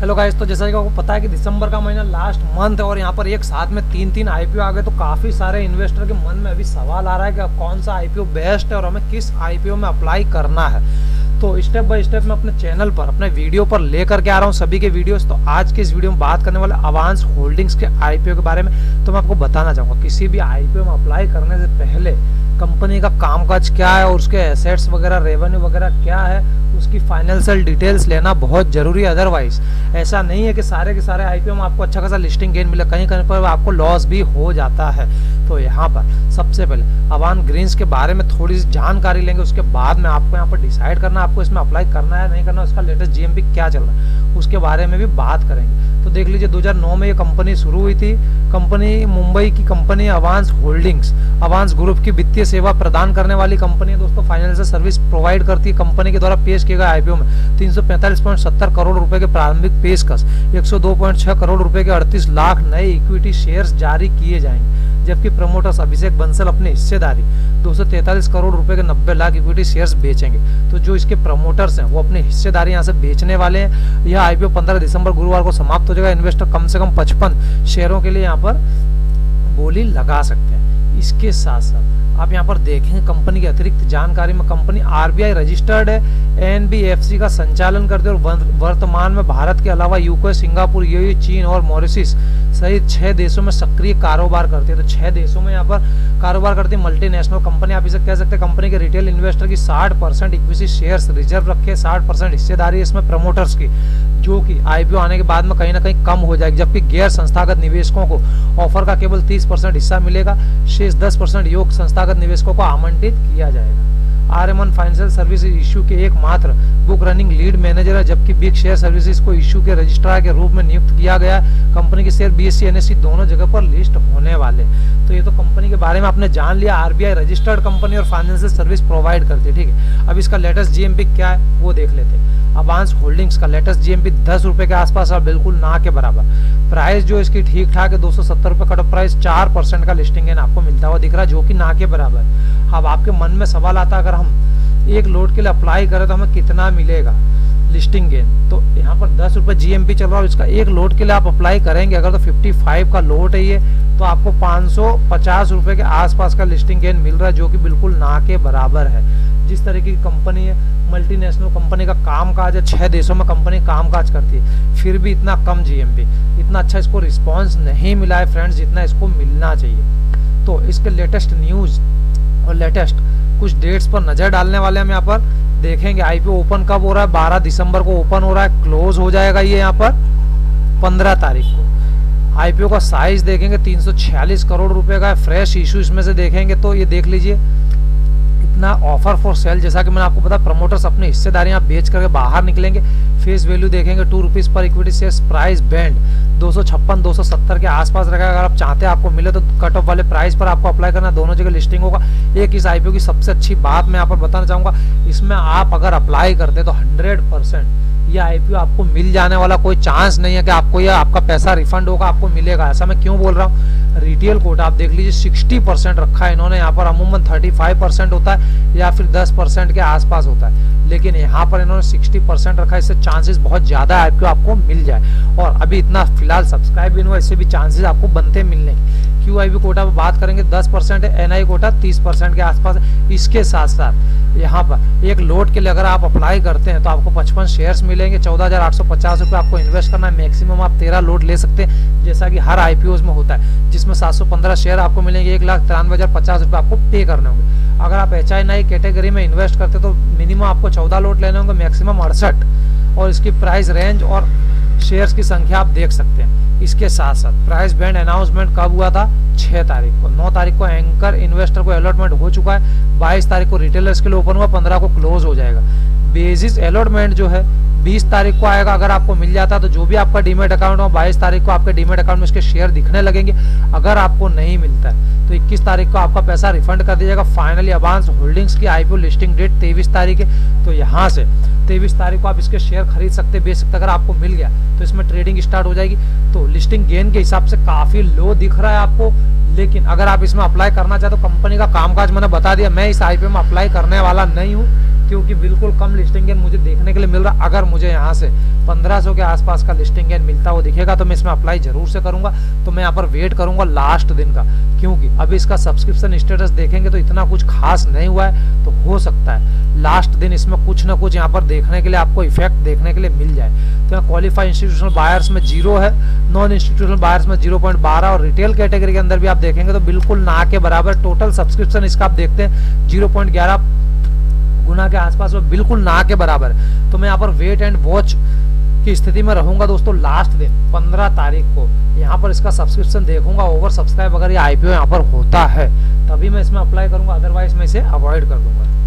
Hello guys, तो जैसा कि आपको पता है कि दिसंबर का महीना लास्ट मंथ है और यहाँ पर एक साथ में तीन आईपीओ आ गए, तो काफ़ी सारे इन्वेस्टर के मन में अभी सवाल आ रहा है कि कौन सा आईपीओ बेस्ट है और हमें किस आईपीओ में अप्लाई करना है। तो स्टेप बाय स्टेप मैं अपने चैनल पर अपने वीडियो पर लेकर के आ रहा हूँ सभी के वीडियोस। तो आज के इस वीडियो में बात करने वाले अवांस होल्डिंग्स के आईपीओ के बारे में। तो मैं आपको बताना चाहूँगा किसी भी आईपीओ में अप्लाई करने से पहले कंपनी का कामकाज क्या है और उसके एसेट्स वगैरह, रेवेन्यू वगैरह क्या है, उसकी फाइनेंशियल डिटेल्स लेना बहुत जरूरी है। अदरवाइज ऐसा नहीं है कि सारे के सारे आईपीओ में आपको अच्छा खासा लिस्टिंग गेन मिले, कहीं कहीं पर आपको लॉस भी हो जाता है। तो यहाँ पर सबसे पहले अवान ग्रीन्स के बारे में थोड़ी सी जानकारी लेंगे, उसके बाद में आपको यहाँ पर डिसाइड करना है आपको इसमें अप्लाई करना है नहीं करना, उसका लेटेस्ट जीएमपी क्या चल रहा है उसके बारे में भी बात करेंगे। तो देख लीजिए 2009 में ये कंपनी शुरू हुई थी। कंपनी मुंबई की company Avance holdings, Avance group की वित्तीय सेवा प्रदान करने वाली कंपनी है दोस्तों। फाइनेंशियल सर्विस प्रोवाइड करती है। कंपनी के द्वारा पेश किए गए आईपीओ में 345.70 करोड़ रुपए के प्रारंभिक पेशकश, 102.6 करोड़ रुपए के 38 लाख नए इक्विटी शेयर्स जारी किए जाएंगे, जबकि प्रमोटर्स अभिषेक बंसल अपनी हिस्सेदारी 243 करोड़ रुपए के 90 लाख इक्विटी शेयर्स बेचेंगे। तो जो इसके प्रमोटर्स हैं वो अपनी हिस्सेदारी यहाँ से बेचने वाले हैं। यह आईपीओ 15 दिसंबर गुरुवार को समाप्त हो जाएगा। इन्वेस्टर कम से कम 55 शेयरों के लिए यहाँ पर बोली लगा सकते हैं। इसके साथ साथ आप यहाँ पर देखें कंपनी की अतिरिक्त जानकारी में कंपनी आरबीआई रजिस्टर्ड है, एनबीएफसी का संचालन करते हैं और वर्तमान में भारत के अलावा यूके, सिंगापुर, यूएई, चीन और मॉरिशस सहित 6 देशों में सक्रिय कारोबार करती है। तो 6 देशों में यहाँ पर कारोबार करती है। मल्टीनेशनल कंपनी आप इसे कह सकते हैं। कंपनी के रिटेल इन्वेस्टर की 60% इक्विटी शेयर्स रिजर्व रखे, 60% हिस्सेदारी इसमें प्रमोटर्स की, जो कि आईपीओ आने के बाद में कहीं ना कहीं कम हो जाएगी, जबकि गैर संस्थागत निवेशकों को ऑफर का केवल 30% हिस्सा मिलेगा। शेष 10% योग संस्थागत निवेशकों को आमंत्रित किया जाएगा। आरएमएन फाइनेंशियल सर्विसेज इशू के एकमात्र बुक रनिंग लीड मैनेजर है, जबकि बिग शेयर सर्विसेज को इशू के रजिस्ट्रार के रूप में नियुक्त किया गया है। कंपनी के शेयर बीएसई एनएसई दोनों जगह पर लिस्ट होने वाले। तो ये तो कंपनी के बारे में आपने जान लिया। आरबीआई रजिस्टर्ड कंपनी और फाइनेंशियल सर्विस प्रोवाइड करती है, ठीक है। अब इसका लेटेस्ट जीएमपी क्या है वो देख लेते हैं। अवांस होल्डिंग्स का लेटेस्ट जीएमपी 10 रुपए के आसपास और बिल्कुल ना के बराबर। प्राइस जो इसकी ठीक ठाक है 270 रुपए कट ऑफ प्राइस, 4% का लिस्टिंग गेन आपको मिलता हुआ दिख रहा है, जो कि ना के बराबर। अब आपके मन में सवाल आता है अगर हम एक लोट के लिए अप्लाई करें तो हमें कितना मिलेगा लिस्टिंग गेन। तो यहाँ पर 10 रुपए जीएमपी चल रहा है, इसका एक लोट के लिए आप अप्लाई करेंगे अगर तो 55 का लोट है ये, तो आपको 550 रुपए के आसपास का लिस्टिंग गेन मिल रहा है, जो कि बिल्कुल ना के बराबर है। जिस तरीके की कंपनी है, मल्टीनेशनल कंपनी का कामकाज है, 6 देशों में कंपनी कामकाज करती है, फिर भी इतना कम जीएमपी, इतना अच्छा इसको रिस्पांस नहीं मिला है फ्रेंड्स जितना इसको मिलना चाहिए। तो इसके लेटेस्ट न्यूज और लेटेस्ट कुछ डेट्स पर नजर डालने वाले हम यहाँ पर देखेंगे। आईपीओ ओपन कब हो रहा है? 12 दिसंबर को ओपन हो रहा है, क्लोज हो जाएगा ये यहाँ पर 15 तारीख को। आईपीओ का साइज देखेंगे 346 करोड़ रुपए का है। फ्रेश इशू इसमें से देखेंगे तो ये देख लीजिए इतना ऑफर फॉर सेल, जैसा कि मैंने आपको बताया प्रमोटर्स अपनी हिस्सेदारियां बेच करके बाहर निकलेंगे। फेस वैल्यू देखेंगे 2 rupees per equity shares. Price band 256-270 के आसपास रहेगा। अगर आप चाहते हैं आपको मिले तो कट ऑफ वाले प्राइस पर आपको अप्लाई करना, दोनों जगह लिस्टिंग होगा। एक इस आईपीओ की सबसे अच्छी बात मैं यहाँ पर बताना चाहूंगा, इसमें आप अगर अप्लाई करते हैं तो 100% ये आईपीओ आपको मिल जाने वाला, कोई चांस नहीं है कि आपको ये आपका पैसा रिफंड होगा, आपको मिलेगा। ऐसा मैं क्यों बोल रहा हूँ? रिटेल कोटा आप देख लीजिए 60% रखा है इन्होंने। यहाँ पर अमूमन 35% होता है या फिर 10% के आसपास होता है, लेकिन यहाँ पर इन्होंने 60% रखा है। इससे चांसेस बहुत ज्यादा है आईपीओ आपको मिल जाए। और अभी इतना फिलहाल सब्सक्राइब भी हुआ, इससे भी चांसेस आपको बनते मिलने। क्यूआईबी कोटा पर बात करेंगे 10% है, एनआई कोटा 30% के आसपास है। इसके साथ साथ यहाँ पर एक लोट के लिए अगर आप अप्लाई करते हैं तो आपको 55 शेयर्स मिलेंगे। 14,850 रुपये आपको इन्वेस्ट करना है। मैक्सिमम आप 13 लोट ले सकते हैं, जैसा कि हर आईपीओ में होता है, जिसमें 715 शेयर आपको मिलेंगे। 1,93,050 रुपये आपको पे करने होंगे। अगर आप HNI कैटेगरी में इन्वेस्ट करते तो मिनिमम आपको 14 लोट लेने होंगे, मैक्सिमम 68, और इसकी प्राइस रेंज और शेयर्स की संख्या आप देख सकते हैं। इसके साथ साथ प्राइस बैंड अनाउंसमेंट कब हुआ था? 6 तारीख को। 9 तारीख को एंकर इन्वेस्टर को अलॉटमेंट हो चुका है। 22 तारीख को रिटेलर्स के लिए ओपन हुआ, 15 को क्लोज हो जाएगा। बेसिस अलॉटमेंट जो है 20 तारीख को आएगा। अगर आपको मिल जाता तो जो भी आपका डीमेट अकाउंट हो 22 तारीख को आपके डीमेट अकाउंट में इसके शेयर दिखने लगेंगे। अगर आपको नहीं मिलता है तो 21 तारीख को आपका पैसा रिफंड कर दिया जाएगा। फाइनली अवांस होल्डिंग्स की आईपीओ लिस्टिंग डेट 23 तारीख है। तो यहाँ से 23 तारीख को आप इसके शेयर खरीद सकते, बेच सकते। अगर आपको मिल गया तो इसमें ट्रेडिंग स्टार्ट हो जाएगी। तो लिस्टिंग गेन के हिसाब से काफी लो दिख रहा है आपको, लेकिन अगर आप इसमें अप्लाई करना चाहते तो कंपनी का कामकाज मैंने बता दिया। मैं इस आईपीओ में अप्लाई करने वाला नहीं हूँ क्योंकि बिल्कुल कम लिस्टिंग गेन मुझे देखने के लिए मिल रहा। अगर मुझे यहाँ से 1500 के आसपास का लिस्टिंग गेन मिलता वो दिखेगा तो मैं इसमें अप्लाई जरूर से करूंगा। तो मैं यहाँ पर वेट करूंगा लास्ट दिन का, क्योंकि अभी इसका सब्सक्रिप्शन स्टेटस देखेंगे तो इतना कुछ खास नहीं हुआ है, तो हो सकता है लास्ट दिन इसमें कुछ ना कुछ यहाँ पर देखने के लिए आपको इफेक्ट देखने के लिए मिल जाए। तो यहाँ क्वालिफाइड इंस्टीट्यूशनल बायर्स में 0 है, नॉन इंस्टीट्यूशनल बायर्स में 0.12 और रिटेल कैटेगरी के अंदर भी आप देखेंगे तो बिल्कुल ना के बराबर। टोटल सब्सक्रिप्शन इसका आप देखते हैं 0.11 गुना के आसपास में, बिल्कुल ना के बराबर। तो मैं यहाँ पर वेट एंड वॉच की स्थिति में रहूंगा दोस्तों। लास्ट दिन 15 तारीख को यहाँ पर इसका सब्सक्रिप्शन देखूंगा, ओवर सब्सक्राइब अगर ये आईपीओ यहाँ पर होता है तभी मैं इसमें अप्लाई करूंगा, अदरवाइज मैं इसे अवॉइड कर दूंगा।